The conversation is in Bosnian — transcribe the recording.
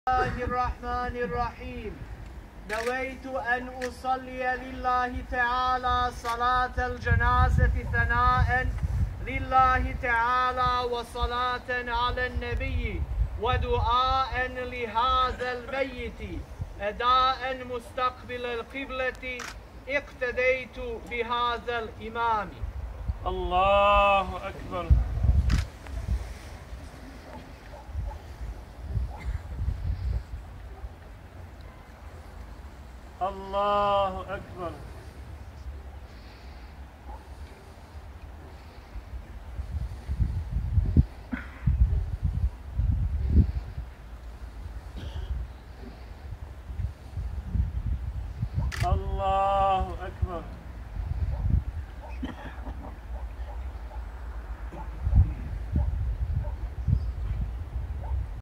الله الرحمن الرحيم. نويت أن أصلي لله تعالى صلاة الجنازة ثناء لله تعالى وصلاة على النبي ودعاء لهذا الميت أداء مستقبل القبلة. اقتديت بهذا الإمام. الله أكبر. الله أكبر.